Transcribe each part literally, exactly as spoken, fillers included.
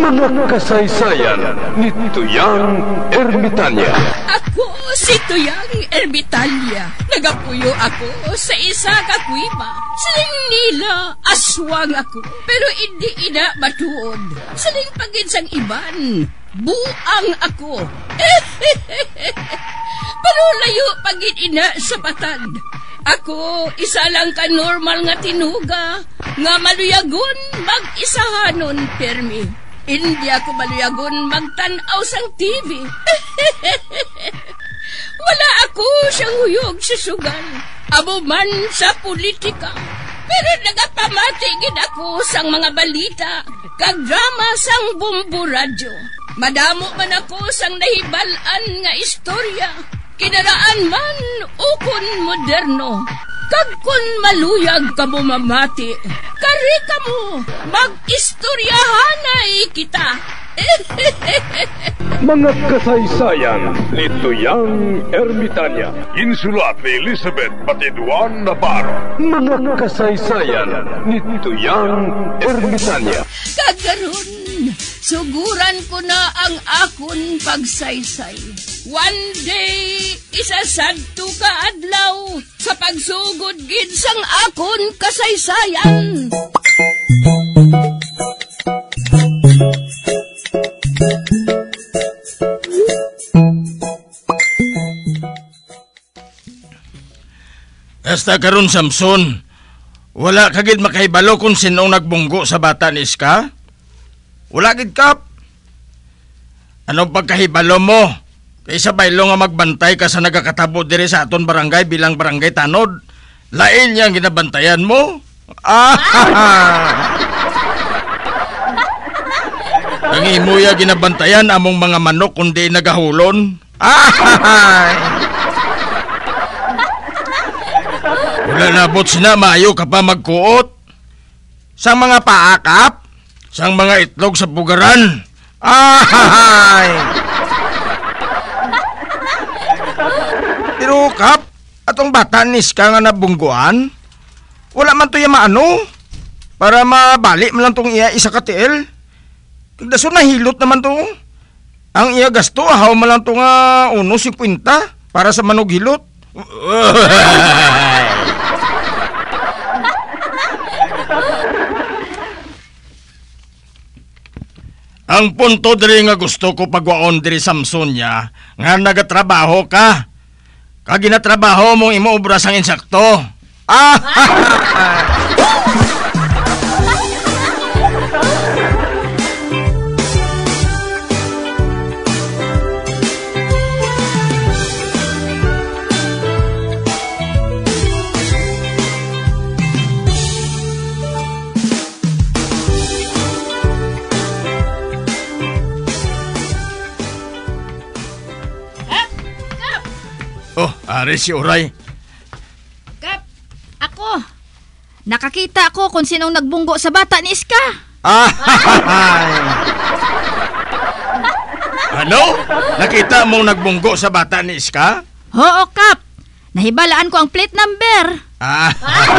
Mga kasaysayan ni Tuyang Ermitanya. Ako si Tuyang Ermitanya. Nagapuyo ako sa isa ka kuiba. Siling nila, aswang ako. Pero hindi ina matuod. Siling pagin sang iban, buang ako. Pero layo pagin ina sa batad. Ako, isa lang ka normal nga tinuga, nga maluyagon mag-isahanon, permi. Hindi ako maluyagon magtanaw sang T V. Wala ako siyang huyog sa sugal, amo man sa politika. Pero nagapamatagin ako sang mga balita, kag drama sang Bumbu Radyo. Madamo man ako sang nahibalan nga istorya, kinaraan man ukon moderno. Kag kun maluyag ka mo mamati, kari ka mo, mag-istoryahanay kita. Mga kasaysayan ni Tuyang Ermitanya. Insulat ni Elizabeth Batiduan Navarro. Mga kasaysayan ni Tuyang Ermitanya. Kagaron, suguran ko na ang akon pagsaysay. One day, isasadto ka adlaw sa pagsugod gid sang akon kasaysayan. Hasta karon Samson, wala kagid makahibalo kung sinong nagbunggo sa bata ni Iska? Wala gid kap. Anong pagkahibalo mo? Kaysa baylo nga magbantay ka sa nagakatabo diri sa aton barangay bilang barangay tanod, lain yang ginabantayan mo? Ah! Ang imuya ginabantayan among mga manok kundi nagahulon? Ah! Wala nabot sina maayo ka pa magkuot. Sa mga paakap, sang mga itlog sa bugaran. Ah! Pero kap, atong bata ni Iska nga nabungguan, wala man to yung maano, para mabalik man lang tong iya isa ka tiil. Kagdaso na hilot naman to. Ang iya gasto, ahaw man lang to nga uno si kwinta para sa manog hilot. Ang punto diri nga gusto ko pagwaon diri Samsonia, nga nagatrabaho ka. Kag ginatrabaho mong imo obra sang insakto. Ah! Oh, ari si Uray. Kap, ako. Nakakita ako kung sinong nagbunggo sa bata ni Iska. Ah! Ano? Nakita mong nagbunggo sa bata ni Iska? Oo, Kap. Nahibalaan ko ang plate number. Ah!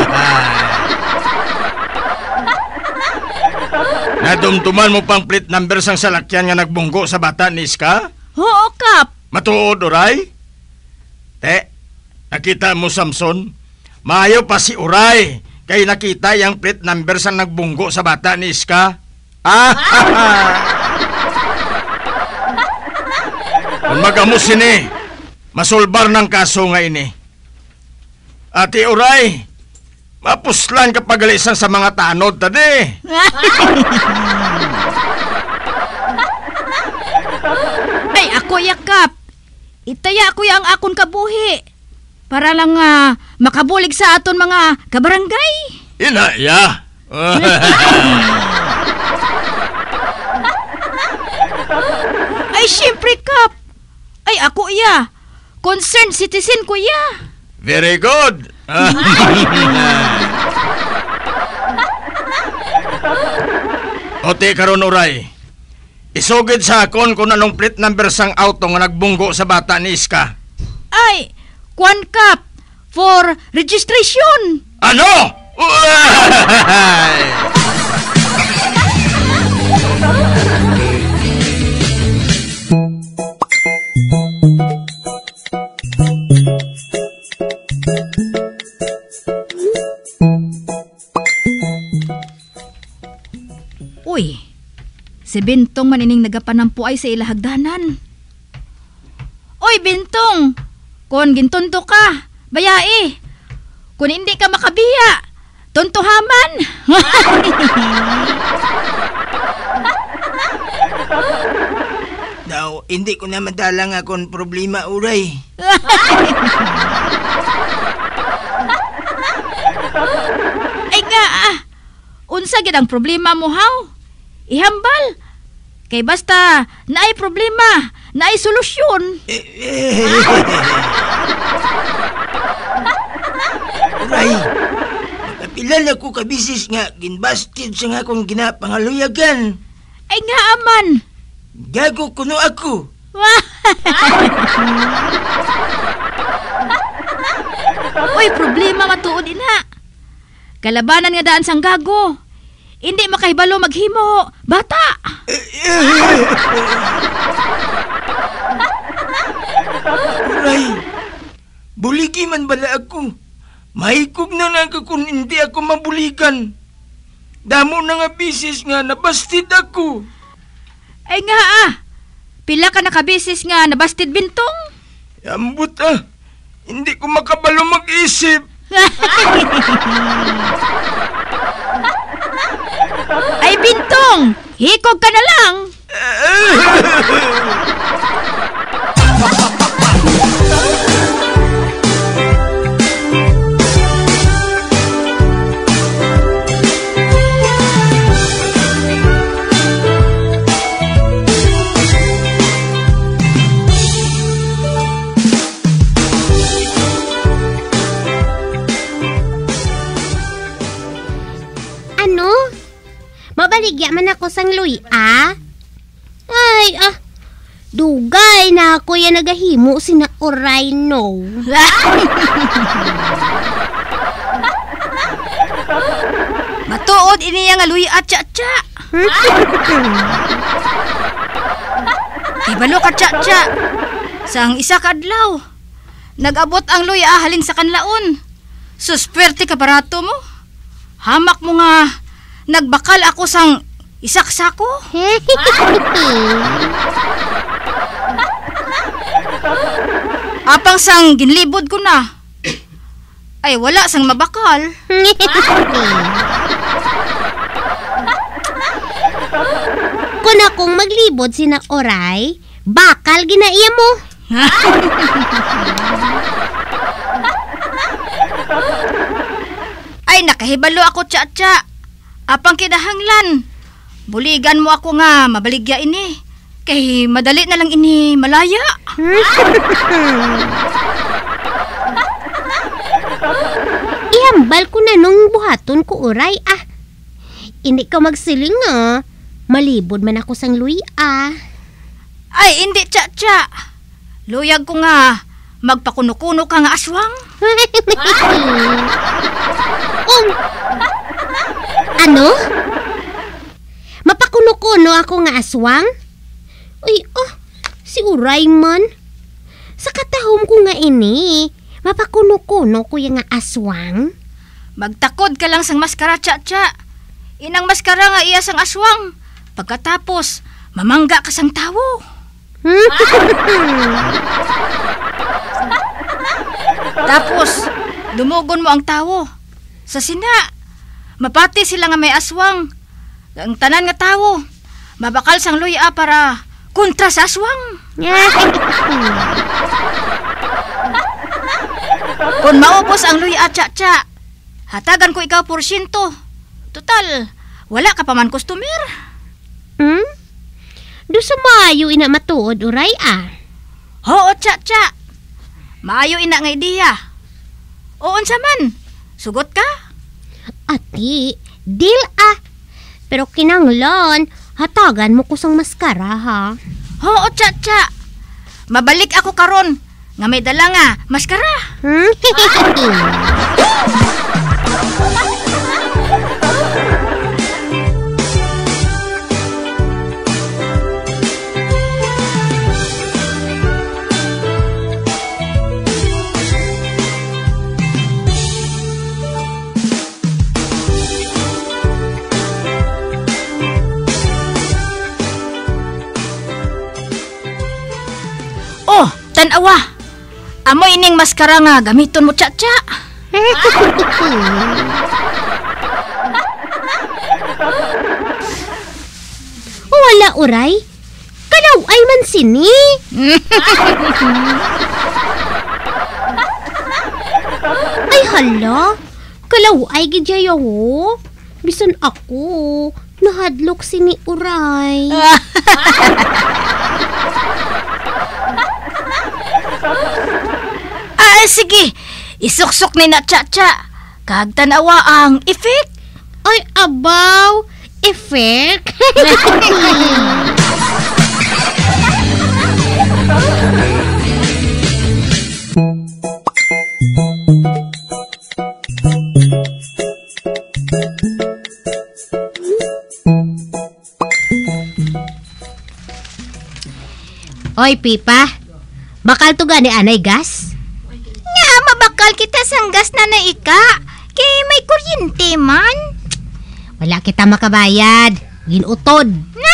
Nadumtuman mo pang plate number sang salakyan nga nagbunggo sa bata ni Iska? Oo, Kap. Matuod, Uray? Te, nakita mo Samson? Maayo pa si Uray kay nakita yung plate number sa nagbunggo sa bata ni Iska. Ah! Kung magamos ini, masulbar ng kaso nga ini. Ate Uray, mapuslan kapag alisan sa mga tanod tadi. Ay, ako yakap. Itaya ko yang akon kabuhi. Para lang uh, makabulig sa aton mga kabarangay. Ina, ya. Ay, syempre, Kap. Ay, ako iya. Concerned citizen ko iya. Very good. Ote karon Uray. Isugid sa akon kung anong plate number sang auto nga nagbunggo sa bata ni Iska. Ay, kwan Kap, for registration. Ano? Si Bintong manining nagapanampuay sa ilahagdanan. Oy, Bintong! Kung gintunto ka, bayai. Kung hindi ka makabiya, tuntuhaman. Daw, hindi ko na madalang akong problema, uray. Ay nga ah, unsa gid ang problema mo haw? Ihambal. Kay basta naay problema, naay solusyon. Uray, kapila na ko kabisis nga ginbasted sa nga akong ginapangaluyagan. Ay nga aman. Gago kuno ako. Uy, problema matuod ina. Kalabanan nga daan sang gago. Hindi makahibalo maghimo, bata. Uray, buligi man bala ako. Mahikog na nga kung hindi ako mabuligan. Damo na nga bisis nga nabastid ako. Ay nga ah, pila ka nakabisis nga nabastid, Bintong? Ambot ah, hindi ko makabalo mag-isip. Ay, Bintong, hikog ka na lang. Ano? Mabaligya man ako sang luy, ah? Ay, ah. Dugay na ako yan nagahimo sina Uray, no. Matuod ini nga luy at tsa-tsa. Ibalo ka tsa-tsa. Sang isa kadlaw. Nag-abot ang luy ah halin sa kanlaon. Susperte ka barato mo. Hamak mo nga nagbakal ako sang isaksako. Apang sang ginlibod ko na. Ay wala sang mabakal. Kung akong maglibod sina Uray, bakal ginaiya mo. Ay nakahibalo ako tsa-tsa. Apang kinahanglan. Buligan mo ako nga mabaligya ini. Kay madali na lang ini malaya. Ihambal ko na nung buhaton ko, Uray, ah. Hindi ka magsiling, ah. Malibod man ako sang luy, ah. Ay hindi tsa-tsa. Luyag ko nga magpakuno-kuno ka nga aswang. um, ano? Mapakuno-kuno ako nga aswang? Uy, oh, si Uray man. Sa katahom ko nga ini, mapakuno-kuno ko yung nga aswang. Magtakod ka lang sang maskara tsa-tsa. Inang maskara nga iya sang aswang. Pagkatapos, mamangga ka sang tawo. Tapos, dumugon mo ang tawo. Sa sina, mapati sila nga may aswang. Ang tanan nga tawo, mabakal sang luya para kontra sa aswang. Kung maubos ang luya tsa-tsa, hatagan ko ikaw porsyento. Total, wala ka pa man customer. Hmm? Do sa maayo ina matuod, Uray, ah. Oo, tsa-tsa. Maayo ina nga ideya. Oo, unsa man. Sugot ka? Ati, deal, ah. Pero kinanglan, hatagan mo ko sang maskara, ha? Oo, tsa-tsa. Mabalik ako karon nga may dala nga maskara. Hmm? Tan-awa, amoy ining maskara nga gamiton mo, Chacha. Wala, uray. Kalaw ay man sini. Ay, hala. Kalaw ay gidyayo. Bisan ako, nahadlok sini uray. Ah, sige. Isuksok ni na, Chacha. Kag tan-awa ang effect. Ay, abaw. Effect. Oy, Pipa. Bakal to gani anay gas? Nga, mabakal kita sang gas na naika. Kay may kuryente man. Wala kita makabayad. Ginutod.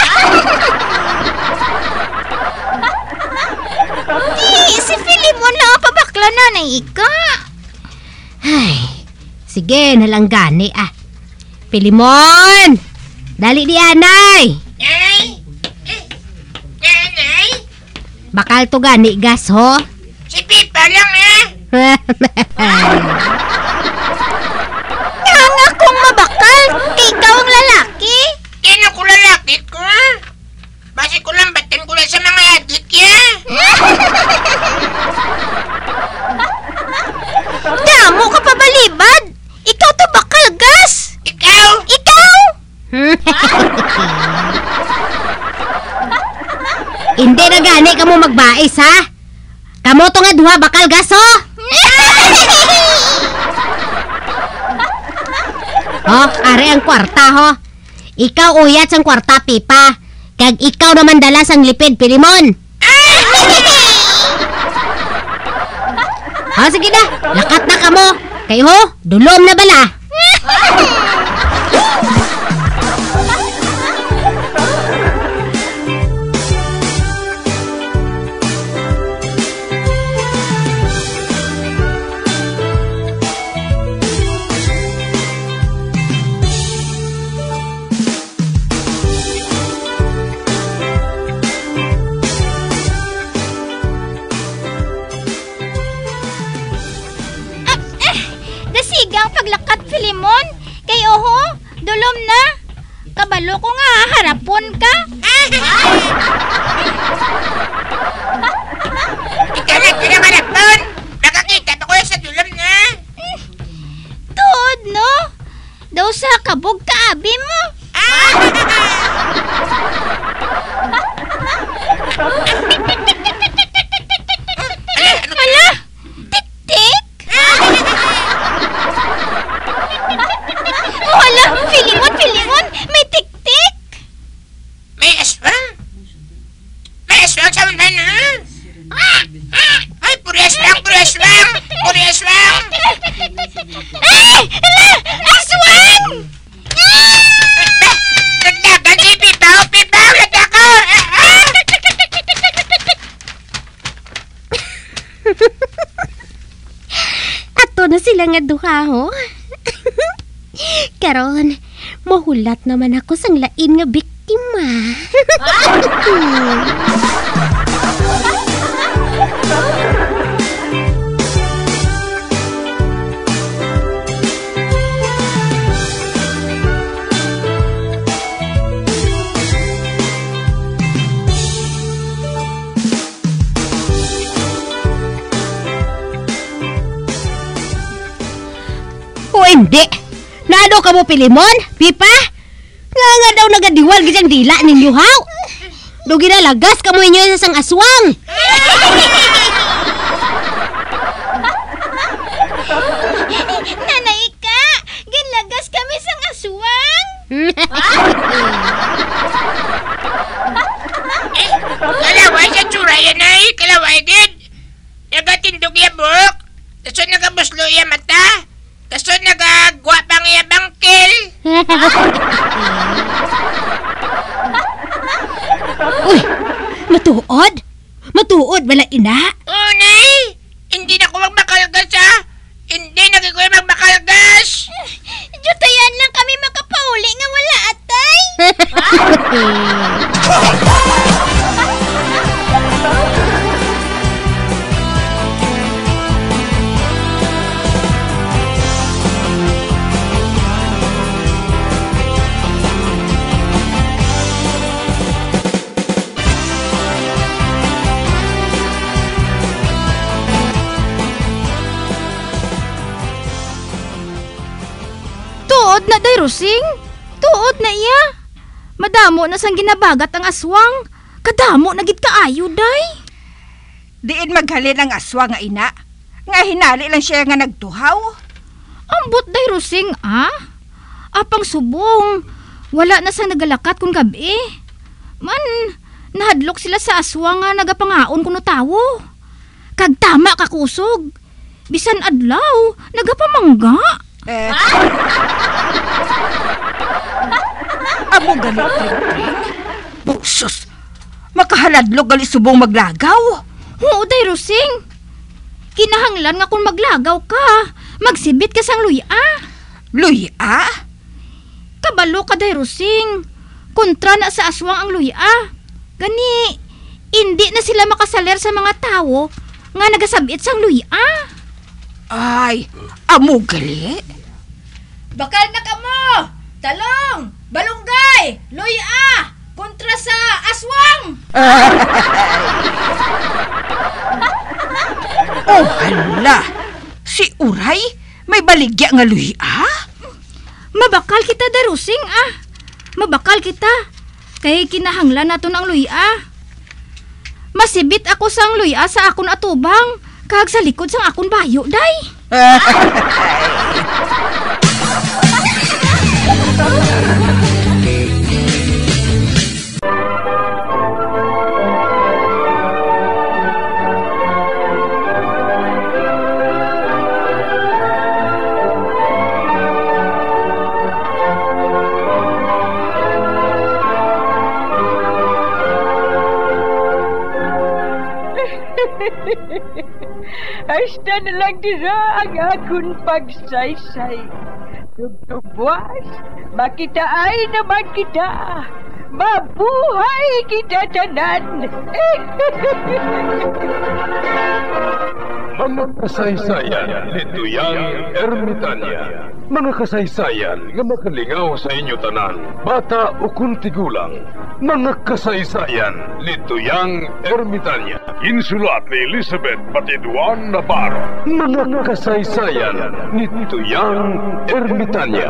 Di, si Filimon lang ang pabakla na naika. Ay, sige, nalang gani ah. Filimon! Dali di anay! Nay! Nanay! Bakal to gani gas ho? Si Pipa lang eh! Nga nga kung mabakal, kay ikaw ang lalaki. Yan ako lalaki ko. Basi ko lang batin ko lang sa mga adik ya. Damo ka pa balibad. Ikaw to bakal gas. Ikaw? Ikaw? Hindi na gani ka mo magbais ha? Kamo to nga duha bakal gas ho? Oh, are ang kwarta ho. Ikaw uyat sang kwarta, Pipa. Kag ikaw naman dala sang lipid, Filimon. Oh, sige na. Lakat na kamo. Kayo ho, dulom na bala. Nasigang paglakat, Filimon. Kay oho, dulom na. Kabalo ko nga, harapon ka. Ikaw na kinamarapon. Nakakita pa ko sa dulam na. Tuod, no? Daw sa kabog kaabi mo. Hala, tik-tik. Wala, Filimon, Filimon, may tik-tik. May aswang? May aswang sa mga na? Ay, puri aswang, puri aswang! Puri aswang! Ay, hala, aswang! Naglagan si Pipaw! Pipaw! Naglago! Ato na sila nga duha ho. Karon, mahulat naman ako sang lain nga biktima. O hindi. Nado ka mo, Filimon? Pipa? Nga nga daw nagadiwal gijang dila ninyo haw. Do ginalagas ka mo inyo sa sang aswang. Nanay ka, ginlagas kami sa aswang. Kalaway sa tsura yan ay! Kalaway din! Nagatindog ya buhok! Kaso nagabuslo ya mata! Kaso nagagwapang ya bangkil! Uy, matuod? Matuod wala ina? Oh, nay! Hindi na ko magbakalgas, ha? Hindi na ko magbakalgas! Jutayan lang kami makapauli nga wala, atay. Tuod na, day, Rosing. Tuod na iya. Madamo na sang ginabagat ang aswang. Kadamo na gid kaayo, day. Diin maghalin ang aswang nga ina. Nga hinali lang siya nga nagtuhaw. Ambot, day, Rosing, ah? Apang subong. Wala na sang nagalakat kung gabi. Man, nahadlok sila sa aswang nga nagapangaon kuno tawo. Kag tama kakusog. Bisan adlaw, nagapamangga. Eh. Amo galit, Tring-Tring. Busos. Makahaladlog gali subong maglagaw. Oo, day, Rosing. Kinahanglan nga kung maglagaw ka, magsibit ka sang luya. Luya? Kabalo ka, day, Rosing. Kontra na sa aswang ang luya. Gani, hindi na sila makasaler sa mga tao nga nagasabit sang luya. Ay, amo gali. Bakal na ka mo! Talong! Balunggay! Luya! Kontra sa aswang! Oh, hala. Si Uray, may baligya nga luya? Mabakal kita, day, Rosing, ah. Mabakal kita. Kay kinahanglan naton ang luya. Masibit ako sang luya sa akon atubang. Kag sa likod sang akon bayo, day. Hasta na lang dira ang akong pagsaysay. Tugtugwas, makitaan naman kita. Mabuhay kita tanan. Mga kasaysayan ni Tuyang Ermitanya. Mga kasaysayan nga makalingaw sa inyo tanan, bata o kuntigulang. Mga kasaysayan ni Tuyang Ermitanya. Insulat ni Elizabeth Batiduan Navarro. Mga kasaysayan ni Tuyang Ermitanya.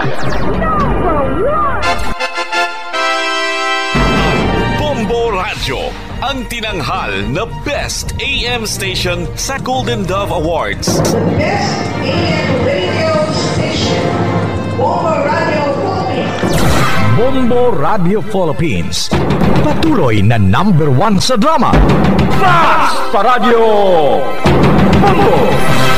Bombo Radio, ang tinanghal na Best A M Station sa Golden Dove Awards. Best A M Radio Station, Bombo Radio Philippines. Bombo Radio Philippines, patuloy na number one sa drama. Mas Paradio Bombo!